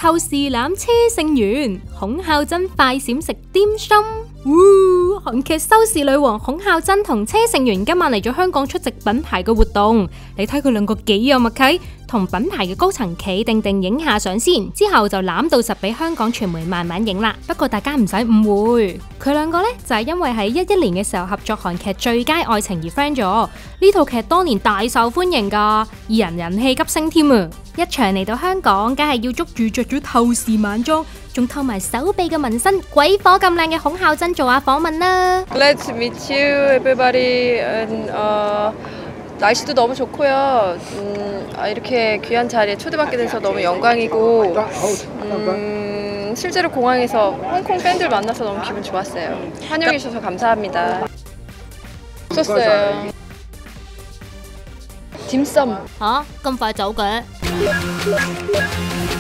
透視攬車勝元，孔孝真快閃食點心。韓劇收視女王孔孝真同車勝元今晚嚟咗香港出席品牌嘅活動，你睇佢兩個幾有默契，同品牌嘅高層企定定影下相先，之後就攬到實俾香港傳媒慢慢影啦。不過大家唔使誤會，佢兩個呢就係因為喺11年嘅時候合作韓劇《最佳愛情》而 friend 咗。呢套劇當年大受歡迎㗎，二人人氣急升添啊！一場嚟到香港，梗係要捉住着咗透視晚裝，仲透埋手臂嘅紋身，鬼火咁靚嘅孔孝真做下訪問啦。 Let's meet you, everybody. 날씨도 너무 좋고요. 이렇게 귀한 자리에 초대받게 돼서 너무 영광이고, 실제로 공항에서 홍콩 팬들 만나서 너무 기분 좋았어요. 환영해 주셔서 감사합니다. 없었어요. 딤섬. 嚇，咁快走嘅？